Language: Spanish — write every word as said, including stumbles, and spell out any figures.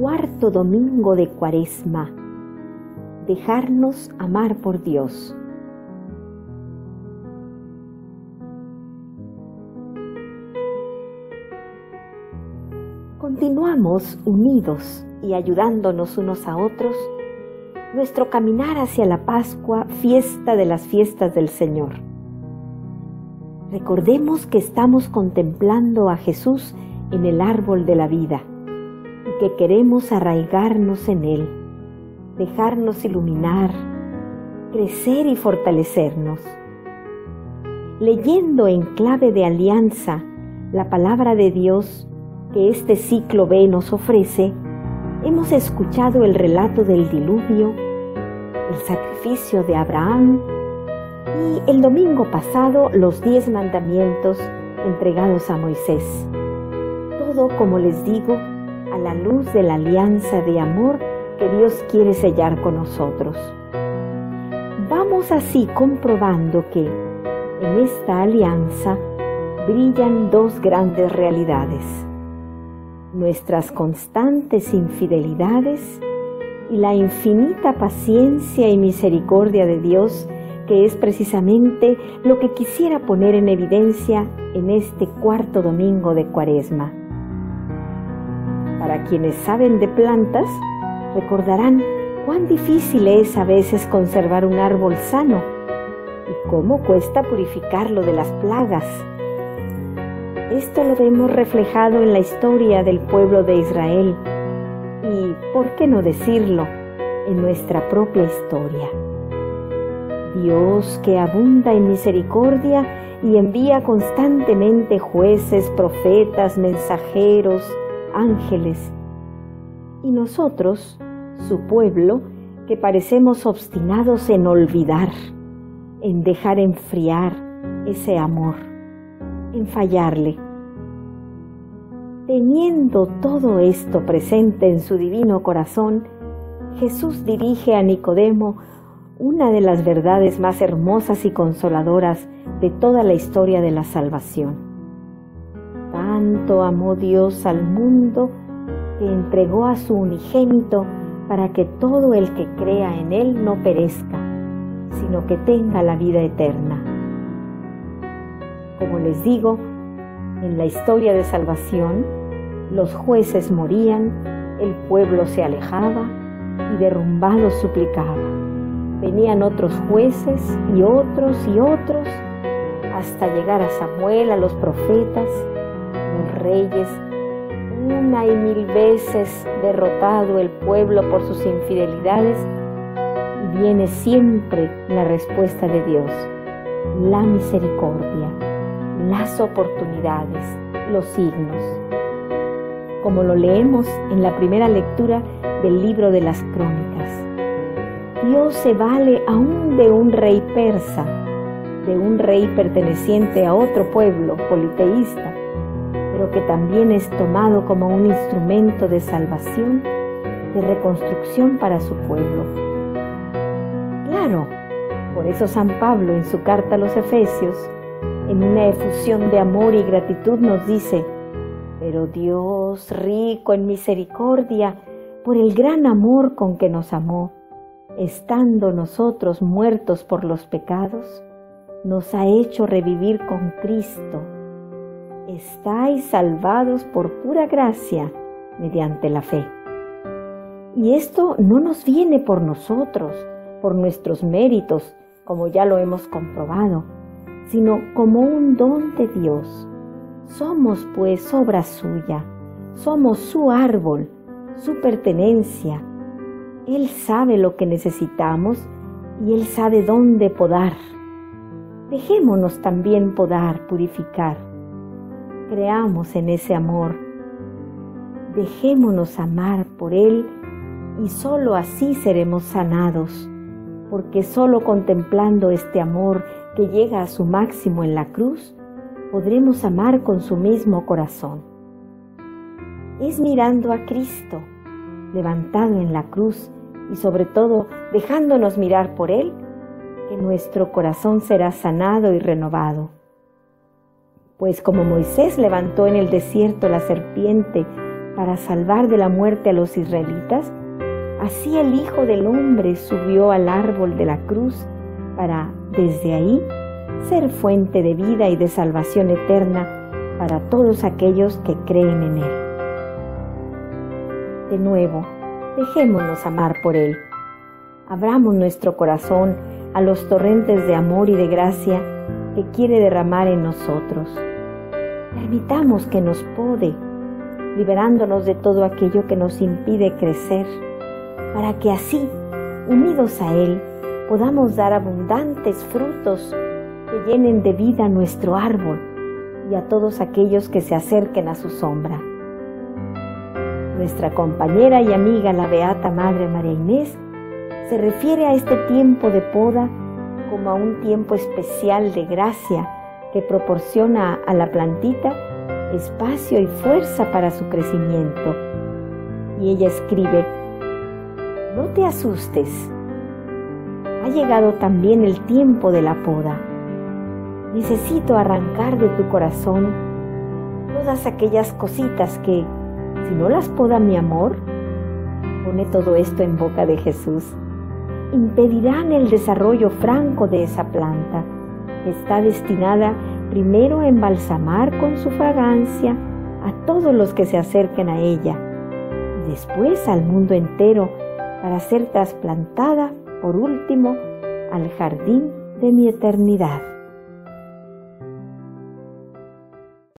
cuarto domingo de Cuaresma. Dejarnos amar por Dios. Continuamos unidos y ayudándonos unos a otros nuestro caminar hacia la Pascua, fiesta de las fiestas del Señor. Recordemos que estamos contemplando a Jesús en el árbol de la vida y que queremos arraigarnos en Él, dejarnos iluminar, crecer y fortalecernos. Leyendo en clave de alianza la palabra de Dios que este ciclo B nos ofrece, hemos escuchado el relato del diluvio, el sacrificio de Abraham y el domingo pasado los diez mandamientos entregados a Moisés. Todo, como les digo, a la luz de la alianza de amor que Dios quiere sellar con nosotros. Vamos así comprobando que en esta alianza brillan dos grandes realidades: nuestras constantes infidelidades y la infinita paciencia y misericordia de Dios, que es precisamente lo que quisiera poner en evidencia en este cuarto domingo de Cuaresma. Para quienes saben de plantas, recordarán cuán difícil es a veces conservar un árbol sano y cómo cuesta purificarlo de las plagas. Esto lo vemos reflejado en la historia del pueblo de Israel y, ¿por qué no decirlo?, en nuestra propia historia. Dios, que abunda en misericordia y envía constantemente jueces, profetas, mensajeros, ángeles. Y nosotros, su pueblo, que parecemos obstinados en olvidar, en dejar enfriar ese amor, en fallarle. Teniendo todo esto presente en su divino corazón, Jesús dirige a Nicodemo una de las verdades más hermosas y consoladoras de toda la historia de la salvación. Tanto amó Dios al mundo que entregó a su unigénito para que todo el que crea en Él no perezca, sino que tenga la vida eterna. Como les digo, en la historia de salvación, los jueces morían, el pueblo se alejaba y derrumbado suplicaba. Venían otros jueces y otros y otros, hasta llegar a Samuel, a los profetas, los reyes. Una y mil veces derrotado el pueblo por sus infidelidades, y viene siempre la respuesta de Dios, la misericordia, las oportunidades, los signos. Como lo leemos en la primera lectura del libro de las Crónicas, Dios se vale aún de un rey persa, de un rey perteneciente a otro pueblo politeísta, pero que también es tomado como un instrumento de salvación, de reconstrucción para su pueblo. Claro, por eso San Pablo en su carta a los Efesios, en una efusión de amor y gratitud, nos dice: pero Dios, rico en misericordia, por el gran amor con que nos amó, estando nosotros muertos por los pecados, nos ha hecho revivir con Cristo. Estáis salvados por pura gracia mediante la fe. Y esto no nos viene por nosotros, por nuestros méritos, como ya lo hemos comprobado, sino como un don de Dios. Somos pues obra suya, somos su árbol, su pertenencia. Él sabe lo que necesitamos y Él sabe dónde podar. Dejémonos también podar, purificar. Creamos en ese amor. Dejémonos amar por Él y sólo así seremos sanados, porque sólo contemplando este amor que llega a su máximo en la cruz, podremos amar con su mismo corazón. Es mirando a Cristo, levantado en la cruz y sobre todo dejándonos mirar por Él, que nuestro corazón será sanado y renovado. Pues como Moisés levantó en el desierto la serpiente para salvar de la muerte a los israelitas, así el Hijo del Hombre subió al árbol de la cruz para, desde ahí, ser fuente de vida y de salvación eterna para todos aquellos que creen en Él. De nuevo, dejémonos amar por Él. Abramos nuestro corazón a los torrentes de amor y de gracia que quiere derramar en nosotros. Permitamos que nos pode, liberándonos de todo aquello que nos impide crecer, para que así, unidos a Él, podamos dar abundantes frutos que llenen de vida nuestro árbol y a todos aquellos que se acerquen a su sombra. Nuestra compañera y amiga, la Beata Madre María Inés, se refiere a este tiempo de poda como a un tiempo especial de gracia que proporciona a la plantita espacio y fuerza para su crecimiento. Y ella escribe: no te asustes, ha llegado también el tiempo de la poda. Necesito arrancar de tu corazón todas aquellas cositas que, si no las poda mi amor, pone todo esto en boca de Jesús, impedirán el desarrollo franco de esa planta, que está destinada primero a embalsamar con su fragancia a todos los que se acerquen a ella, y después al mundo entero, para ser trasplantada, por último, al jardín de mi eternidad.